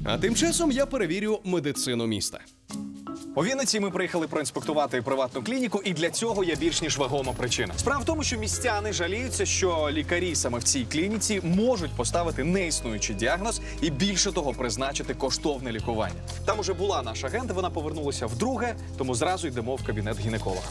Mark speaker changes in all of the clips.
Speaker 1: А тим часом я перевірю медицину міста.
Speaker 2: У Вінниці ми приїхали проінспектувати приватну клініку, і для цього є більш ніж вагома причина. Справа в тому, що містяни жаліються, що лікарі саме в цій клініці можуть поставити неіснуючий діагноз і, більше того, призначити коштовне лікування. Там уже була наша агент, вона повернулася вдруге, тому зразу йдемо в кабінет гінеколога.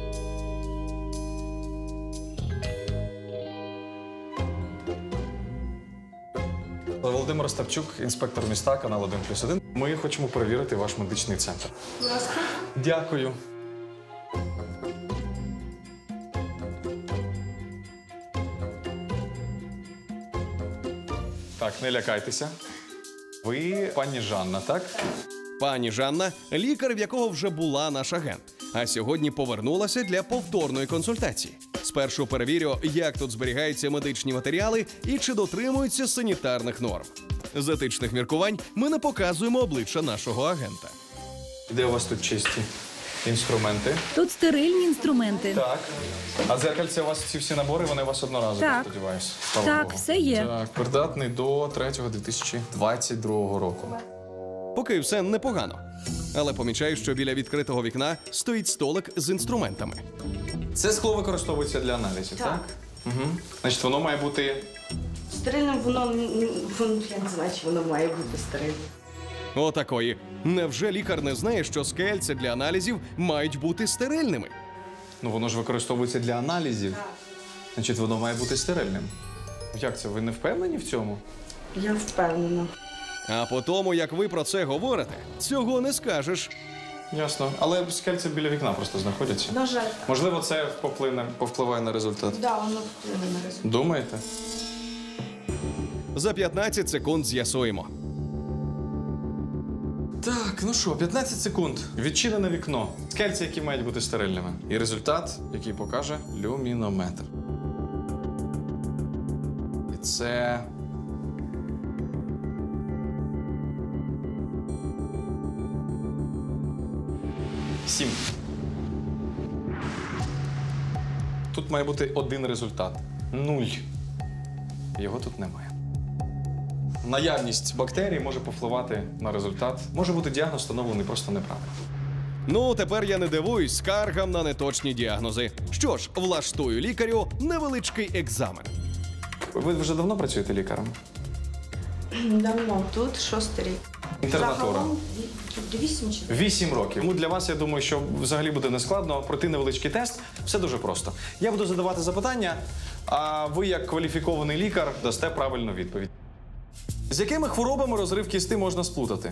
Speaker 2: Володимир Остапчук, інспектор міста, канал 1+1. Ми хочемо перевірити ваш медичний центр.
Speaker 3: Будь ласка.
Speaker 2: Дякую. Так, не лякайтеся. Ви пані Жанна, так?
Speaker 1: Пані Жанна – лікар, в якого вже була наш агент, а сьогодні повернулася для повторної консультації. Спершу перевірю, як тут зберігаються медичні матеріали і чи дотримуються санітарних норм. З етичних міркувань ми не показуємо обличчя нашого агента.
Speaker 2: Де у вас тут чисті інструменти?
Speaker 3: Тут стерильні інструменти.
Speaker 2: Так. А дзеркальце у вас, ці всі набори, вони у вас одноразові,
Speaker 3: Так.
Speaker 2: сподіваюся?
Speaker 3: Так, все є.
Speaker 2: Так, придатний до 3.2022 року.
Speaker 1: Поки все непогано. Але помічаю, що біля відкритого вікна стоїть столик з інструментами.
Speaker 2: Це скло використовується для аналізів, так?
Speaker 4: Так.
Speaker 2: Угу. Значить, воно має бути...
Speaker 4: Стерильним я не знаю, чи воно має бути стерильним.
Speaker 1: Отакої. Невже лікар не знає, що скельця для аналізів мають бути стерильними?
Speaker 2: Ну, воно ж використовується для аналізів. Значить, воно має бути стерильним. Як це, ви не впевнені в цьому?
Speaker 4: Я впевнена.
Speaker 1: А по тому, як ви про це говорите, цього не скажеш.
Speaker 2: Ясно. Але скельця біля вікна просто знаходяться.
Speaker 4: На жаль, так.
Speaker 2: Можливо, це повпливає на результат.
Speaker 4: Да, воно впливає на результат.
Speaker 2: Думаєте?
Speaker 1: За 15 секунд з'ясуємо.
Speaker 2: Так, ну що, 15 секунд. Відчинене вікно. Скельця, які мають бути стерильними. І результат, який покаже люмінометр. І це... Сім. Тут має бути один результат. 0. Його тут немає. Наявність бактерій може повпливати на результат. Може бути діагноз встановлений просто неправильно.
Speaker 1: Ну, тепер я не дивуюсь скаргам на неточні діагнози. Що ж, влаштую лікарю невеличкий екзамен.
Speaker 2: Ви вже давно працюєте лікарем?
Speaker 4: Давно. Тут 6-й рік.
Speaker 2: Інтернатура.
Speaker 4: Загалом 8 чи
Speaker 2: 8 років. Ну, для вас, я думаю, що взагалі буде нескладно пройти невеличкий тест. Все дуже просто. Я буду задавати запитання, а ви, як кваліфікований лікар, дасте правильну відповідь. З якими хворобами розрив кісти можна сплутати?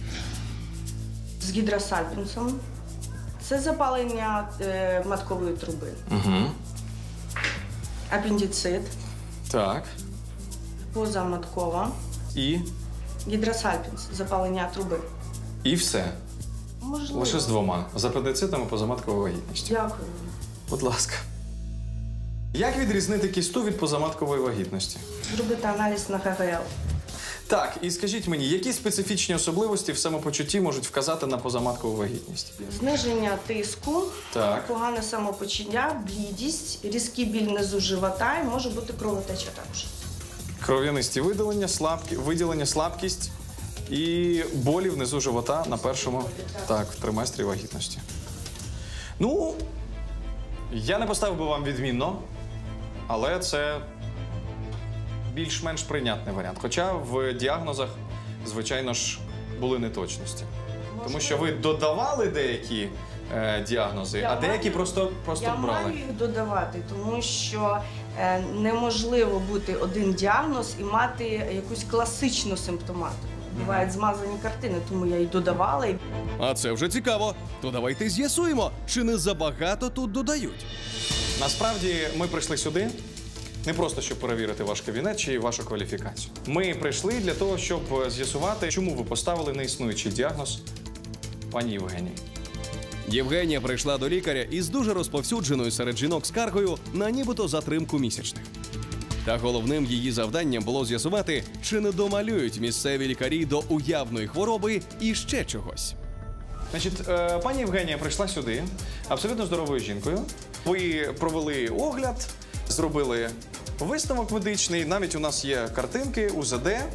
Speaker 4: з гідросальпінсом. Це запалення маткової труби.
Speaker 2: Угу.
Speaker 4: Апендицит.
Speaker 2: Так.
Speaker 4: Позаматкова.
Speaker 2: І?
Speaker 4: Гідросальпінс. Запалення труби.
Speaker 2: І все.
Speaker 4: Можливо.
Speaker 2: Лише з двома. З апендицитом і позаматковою вагітністю.
Speaker 4: Дякую.
Speaker 2: Будь ласка. Як відрізнити кісту від позаматкової вагітності?
Speaker 4: Зробити аналіз на ГГЛ.
Speaker 2: Так, і скажіть мені, які специфічні особливості в самопочутті можуть вказати на позаматкову вагітність?
Speaker 4: Зниження тиску,
Speaker 2: Так.
Speaker 4: погане самопочуття, блідість, різкий біль внизу живота і може бути кровотеча також.
Speaker 2: Кров'янисті виділення, слабкість і болі внизу живота на першому триместрі вагітності. Ну, я не поставив би вам відмінно, але це більш-менш прийнятний варіант. Хоча в діагнозах, звичайно ж, були неточності. Тому що ви додавали деякі діагнози, а деякі просто брали.
Speaker 4: Я маю їх додавати, тому що неможливо бути один діагноз і мати якусь класичну симптоматику. Бувають змазані картини, тому я їх додавала.
Speaker 1: А це вже цікаво. То давайте з'ясуємо, чи не забагато тут додають.
Speaker 2: Насправді, ми прийшли сюди не просто, щоб перевірити ваш кабінет чи вашу кваліфікацію. Ми прийшли для того, щоб з'ясувати, чому ви поставили неіснуючий діагноз пані Євгенії.
Speaker 1: Євгенія прийшла до лікаря із дуже розповсюдженою серед жінок скаргою на нібито затримку місячних. Та головним її завданням було з'ясувати, чи не домалюють місцеві лікарі до уявної хвороби і ще чогось.
Speaker 2: Значить, пані Євгенія прийшла сюди абсолютно здоровою жінкою. Ви провели огляд, зробили висновок медичний, навіть у нас є картинки, УЗД,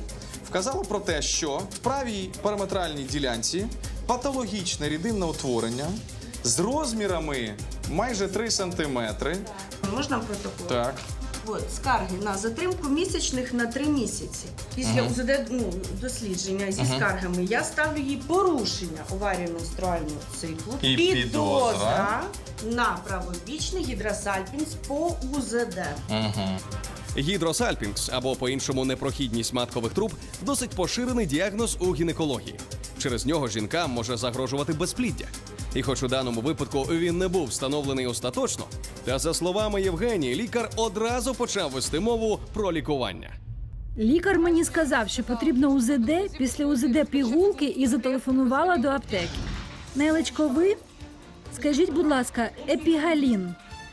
Speaker 2: вказало про те, що в правій периметральній ділянці патологічне рідинне утворення з розмірами майже 3 сантиметри.
Speaker 4: Можна протокол?
Speaker 2: Так.
Speaker 4: От, скарги на затримку місячних на 3 місяці. Після УЗД дослідження зі скаргами я ставлю їй порушення оваріо-менструального циклу.
Speaker 2: І підозра
Speaker 4: на правобічний гідросальпінс по УЗД.
Speaker 1: Гідросальпінгс, або по-іншому непрохідність маткових труб, досить поширений діагноз у гінекології. Через нього жінкам може загрожувати безпліддя. І хоч у даному випадку він не був встановлений остаточно, та за словами Євгенії, лікар одразу почав вести мову про лікування.
Speaker 3: Лікар мені сказав, що потрібно УЗД, після УЗД пігулки і зателефонувала до аптеки. Нелечко, ви? Скажіть, будь ласка, епігалін.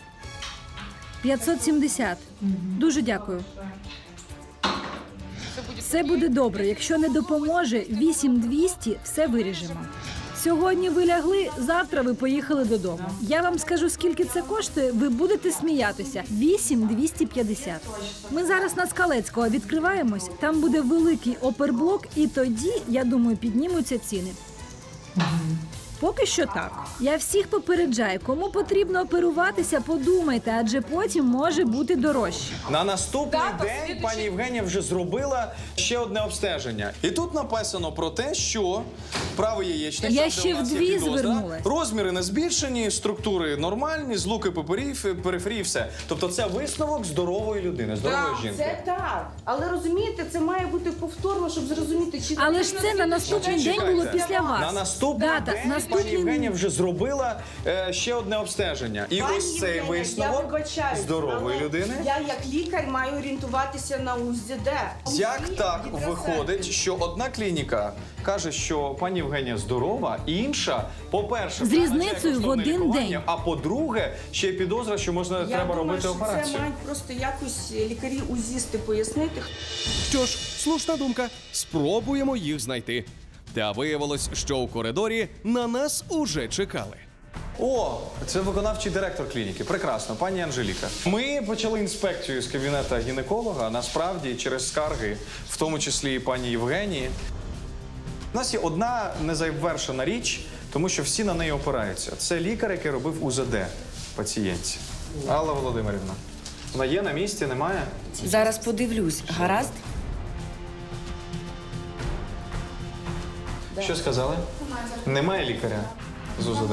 Speaker 3: 570. Дуже дякую. Все буде добре. Якщо не допоможе, 8200 все виріжемо. Сьогодні ви лягли, завтра ви поїхали додому. Я вам скажу, скільки це коштує, ви будете сміятися. 8250. Ми зараз на Скалецького відкриваємось, там буде великий оперблок, і тоді, я думаю, піднімуться ціни. Поки що так. Я всіх попереджаю, кому потрібно оперуватися, подумайте, адже потім може бути дорожче.
Speaker 2: На наступний день пані Євгенія вже зробила ще одне обстеження. І тут написано про те, що правий яєчник,
Speaker 3: Я
Speaker 2: там,
Speaker 3: ще
Speaker 2: де у нас є
Speaker 3: вдві
Speaker 2: підозра,
Speaker 3: звернулась.
Speaker 2: розміри не збільшені, структури нормальні, злуки периферії, все. Тобто це висновок здорової людини, здорової жінки.
Speaker 4: Це так. Але розумієте, це має бути повторно, щоб зрозуміти, чи
Speaker 3: Але ж це на наступний день було після вас.
Speaker 2: На наступний
Speaker 3: Дата,
Speaker 2: день
Speaker 3: наступний
Speaker 2: пані Євгенія вже зробила ще одне обстеження. І
Speaker 4: Пані
Speaker 2: ось цей
Speaker 4: Євгенія,
Speaker 2: висновок
Speaker 4: я вибачаюсь,
Speaker 2: здорової
Speaker 4: але
Speaker 2: людини.
Speaker 4: Я як лікар маю орієнтуватися на УЗД.
Speaker 2: Як так
Speaker 4: Гідросальпінс.
Speaker 2: виходить, що одна клініка каже, що пані Євгенія здорова, інша, по-перше,
Speaker 3: З різницею в один
Speaker 2: лікування,
Speaker 3: день.
Speaker 2: а по-друге, ще й підозра, що
Speaker 4: Я
Speaker 2: треба
Speaker 4: думаю,
Speaker 2: робити
Speaker 4: що
Speaker 2: операцію.
Speaker 4: це мають просто якось лікарі-узісти пояснити.
Speaker 1: Що ж, слушна думка, спробуємо їх знайти. Та виявилось, що у коридорі на нас уже чекали.
Speaker 2: О, це виконавчий директор клініки. Прекрасно, пані Анжеліка. Ми почали інспекцію з кабінета гінеколога, насправді через скарги, в тому числі і пані Євгенії. У нас є одна незавершена річ, тому що всі на неї опираються. Це лікар, який робив УЗД пацієнтці. Алла Володимирівна. Вона є на місці, немає?
Speaker 5: Зараз подивлюсь. Гаразд?
Speaker 2: Що сказали? Немає лікаря з УЗД.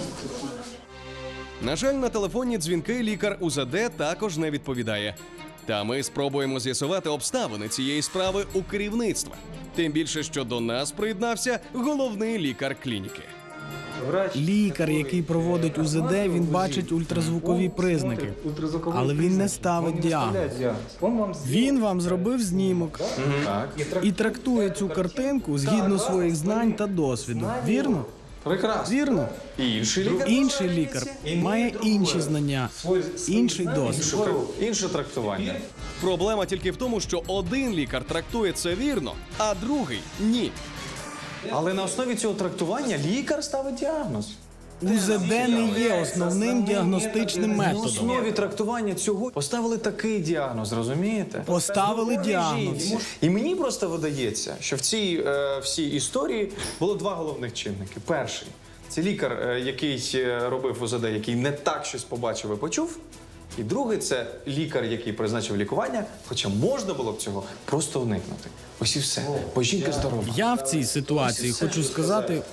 Speaker 1: На жаль, на телефонні дзвінки лікар УЗД також не відповідає. Та ми спробуємо з'ясувати обставини цієї справи у керівництва. Тим більше, що до нас приєднався головний лікар клініки.
Speaker 6: Лікар, який проводить УЗД, він бачить ультразвукові признаки, але він не ставить діагноз. Він вам зробив знімок і трактує цю картинку згідно своїх знань та досвіду. Вірно?
Speaker 2: Прекрасно.
Speaker 6: Вірно?
Speaker 2: І інший лікар?
Speaker 6: Інший лікар має інші знання, інший досвід.
Speaker 2: Інше трактування.
Speaker 1: Проблема тільки в тому, що один лікар трактує це вірно, а другий – ні.
Speaker 2: Але на основі цього трактування лікар ставить діагноз.
Speaker 6: УЗД не є основним діагностичним
Speaker 2: На
Speaker 6: методом.
Speaker 2: основі трактування цього поставили такий діагноз, розумієте?
Speaker 6: Поставили діагноз.
Speaker 2: І мені просто видається, що в цій всій історії було два головних чинники. Перший – це лікар, який робив УЗД, який не так щось побачив і почув. І другий – це лікар, який призначив лікування, хоча можна було б цього просто уникнути. Ось і все. Бо жінка здорова.
Speaker 6: Я в цій ситуації хочу сказати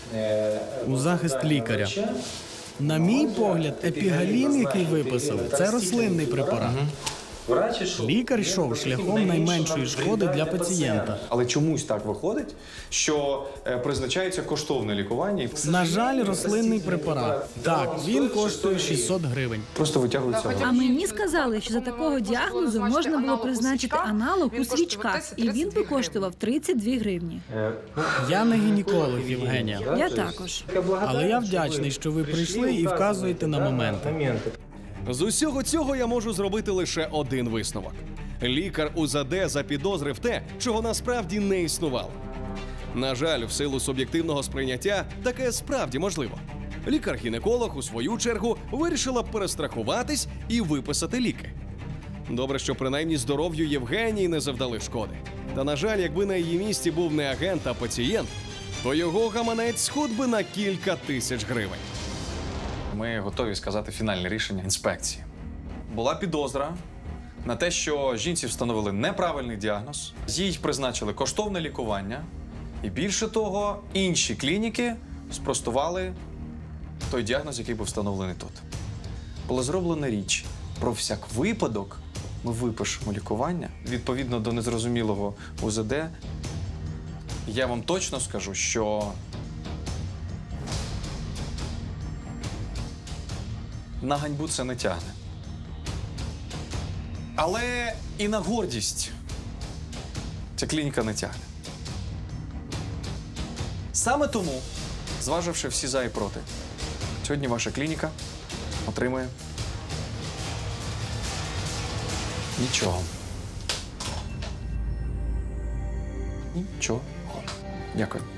Speaker 6: у захист лікаря. На мій погляд, епігалін, який виписали, це рослинний препарат. Лікар йшов шляхом найменшої шкоди для пацієнта.
Speaker 2: Але чомусь так виходить, що призначається коштовне лікування.
Speaker 6: На жаль, рослинний препарат. Так, він коштує 600 гривень.
Speaker 2: Просто витягується.
Speaker 3: А мені сказали, що за такого діагнозу можна було призначити аналог у свічках, і він би коштував 32 гривні.
Speaker 6: Я не гінеколог, Євгенія.
Speaker 3: Я також.
Speaker 6: Але я вдячний, що ви прийшли і вказуєте на моменти.
Speaker 1: З усього цього я можу зробити лише один висновок. Лікар УЗД запідозрив те, чого насправді не існувало. На жаль, в силу суб'єктивного сприйняття таке справді можливо. Лікар-гінеколог, у свою чергу, вирішила перестрахуватись і виписати ліки. Добре, що принаймні здоров'ю Євгенії не завдали шкоди. Та, на жаль, якби на її місці був не агент, а пацієнт, то його гаманець схуд би на кілька тисяч гривень.
Speaker 2: Ми готові сказати фінальне рішення інспекції. Була підозра на те, що жінці встановили неправильний діагноз, їй призначили коштовне лікування, і більше того, інші клініки спростували той діагноз, який був встановлений тут. Була зроблена річ. Про всяк випадок ми випишемо лікування відповідно до незрозумілого УЗД. Я вам точно скажу, що на ганьбу це не тягне. Але і на гордість ця клініка не тягне. Саме тому, зваживши всі за і проти, сьогодні ваша клініка отримує нічого. Нічого. Дякую.